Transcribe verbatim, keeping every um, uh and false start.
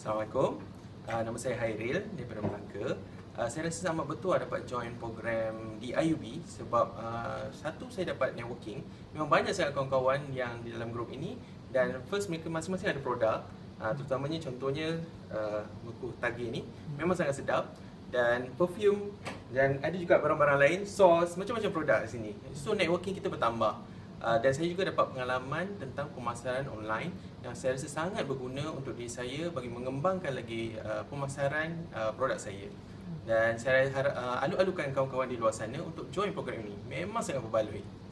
Assalamualaikum. Uh, nama saya Hairil daripada Melaka. Uh, saya rasa sangat betul dapat join program di I U B sebab uh, satu, saya dapat networking. Memang banyak sangat kawan-kawan yang di dalam grup ini, dan first mereka masing-masing ada produk. Uh, terutamanya contohnya uh, buku tagih ni memang sangat sedap, dan perfume, dan ada juga barang-barang lain, sos, macam-macam produk di sini. So networking kita bertambah. Uh, dan saya juga dapat pengalaman tentang pemasaran online yang saya rasa sangat berguna untuk diri saya bagi mengembangkan lagi uh, pemasaran uh, produk saya. Dan saya harap uh, alu-alukan kawan-kawan di luar sana untuk join program ini. Memang sangat berbaloi.